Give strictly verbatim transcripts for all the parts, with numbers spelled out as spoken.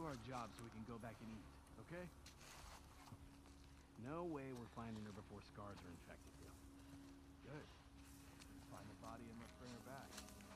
our jobs so we can go back and eat, okay? No way we're finding her before scars are infected, Bill. Good. Let's find the body and let's bring her back.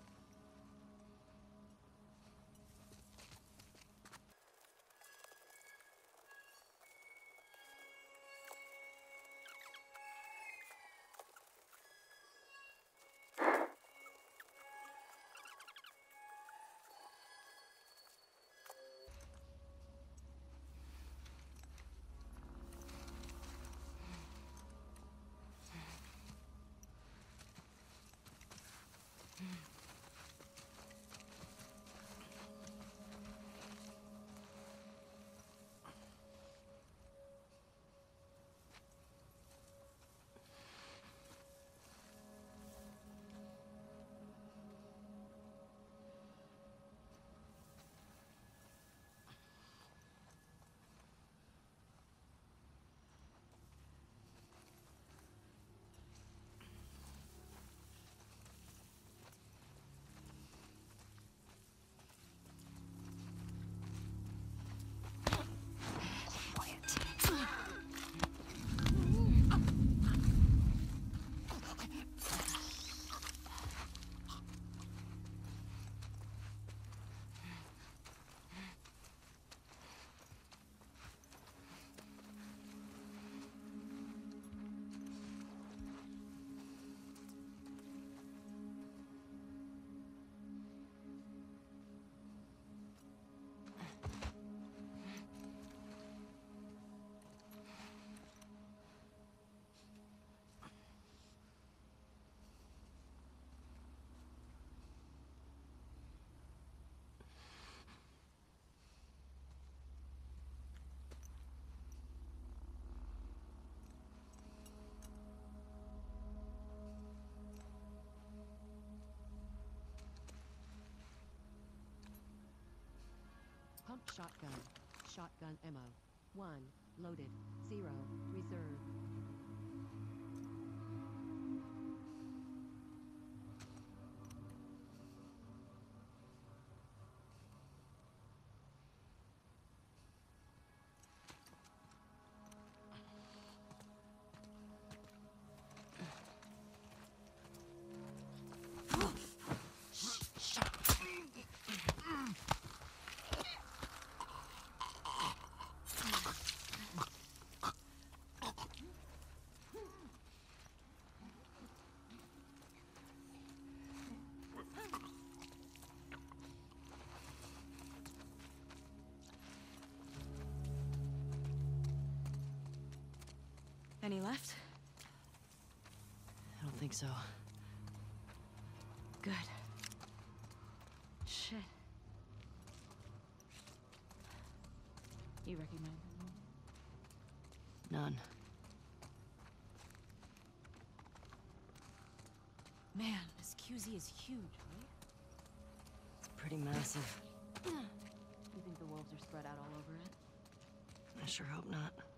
Pump shotgun. Shotgun ammo. One. Loaded. Zero. Reserve. Any left? I don't think so. Good. Shit. You recognize him? None. Man, this Q Z is huge, right? It's pretty massive. You think the wolves are spread out all over it? I sure hope not.